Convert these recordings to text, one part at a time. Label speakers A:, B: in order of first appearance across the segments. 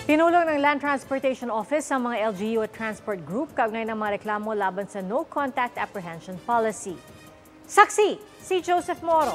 A: Tinulong ng Land Transportation Office ang mga LGU at Transport Group kaugnay ng mga reklamo laban sa No Contact Apprehension Policy. Saksi, si Joseph Moro.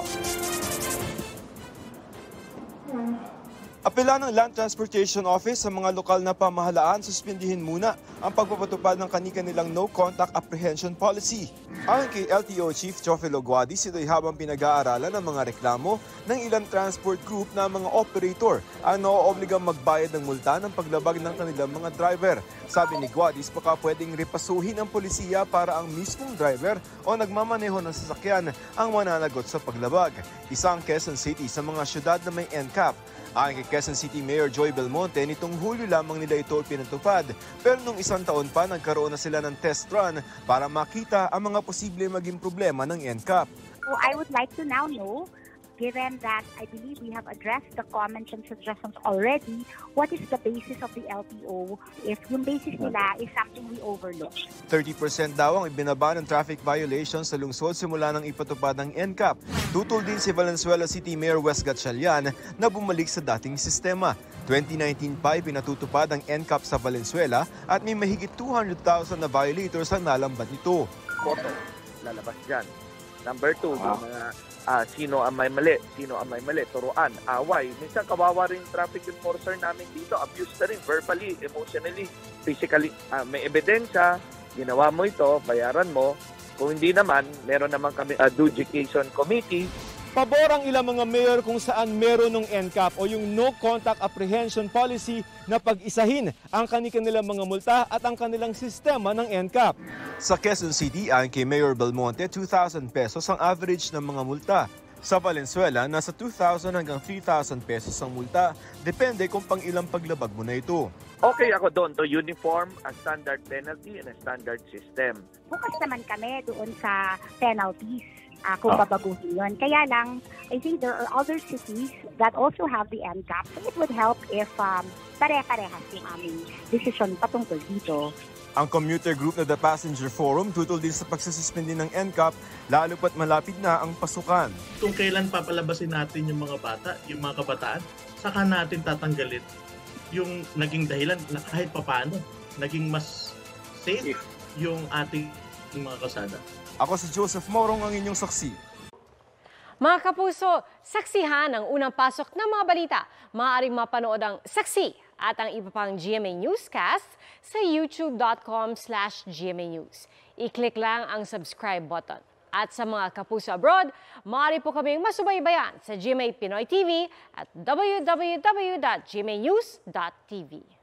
B: Apela ng Land Transportation Office sa mga lokal na pamahalaan, suspindihin muna ang pagpapatupad ng kani-kanilang No Contact Apprehension Policy. Ayon kay LTO Chief Teofilo Guadis, ito'y habang pinag-aaralan ng mga reklamo ng ilang transport group na mga operator ang naoobligang magbayad ng multa ng paglabag ng kanilang mga driver. Sabi ni Guadis, baka pwedeng ripasuhin ng polisiya para ang mismong driver o nagmamaneho ng sasakyan ang mananagot sa paglabag. Isang Quezon City sa mga syudad na may NCAP. Ayon kay Quezon City Mayor Joy Belmonte, nitong Hulyo lamang nila ito pinatupad. Pero nung isang taon pa, nagkaroon na sila ng test run para makita ang mga posible maging problema ng NCAP.
C: So I would like to now know, given that I believe we have addressed the comments and suggestions already, what is the basis of the LTO if yung basis nila is something we overlooked?
B: 30% daw ang ibinaba ng traffic violations sa lungsod simula ng ipatupad ng NCAP. Tutol din si Valenzuela City Mayor Wes Gatchalian na bumalik sa dating sistema. 2019 pa pinatutupad ang NCAP sa Valenzuela at may mahigit 200,000 na violators ang nalambat nito.
D: Photo, lalabas dyan. Number 2, yung mga sino ang may mali, turuan, away. Minsan kawawa rin traffic enforcer namin dito, abuse na rin, verbally, emotionally, physically. May ebidensya, ginawa mo ito, bayaran mo. Kung hindi naman, meron naman kami adjudication committee.
B: Pabor ang ilang mga mayor kung saan meron ng NCAP o yung No Contact Apprehension Policy na pag-isahin ang kanilang mga multa at ang kanilang sistema ng NCAP. Sa Quezon City, ayon kay Mayor Belmonte, 2,000 pesos ang average ng mga multa. Sa Valenzuela, nasa 2,000 hanggang 3,000 pesos ang multa. Depende kung pang ilang paglabag mo na ito.
D: Okay ako doon to uniform, a standard penalty and a standard system.
C: Bukas naman kami doon sa penalties. Kung babaguhin yun. Kaya lang, I think there are other cities that also have the NCAP. So it would help if pare-parehas yung aming decision patungkol dito.
B: Ang commuter group na The Passenger Forum tutol din sa pagsasuspindi ng NCAP lalo pat malapit na ang pasukan.
E: Kung kailan papalabasin natin yung mga bata, yung mga kabataan, saka natin tatanggalin yung naging dahilan na kahit papano, naging mas safe yung ating mga kalsada.
B: Ako si Joseph Morong, ang inyong saksi.
A: Mga kapuso, saksihan ang unang pasok ng mga balita. Maaaring mapanood ang Saksi at ang iba pang GMA Newscast sa youtube.com/GMA News. I-click lang ang subscribe button. At sa mga kapuso abroad, maaari po kaming masubaybayan sa GMA Pinoy TV at www.gmanews.tv.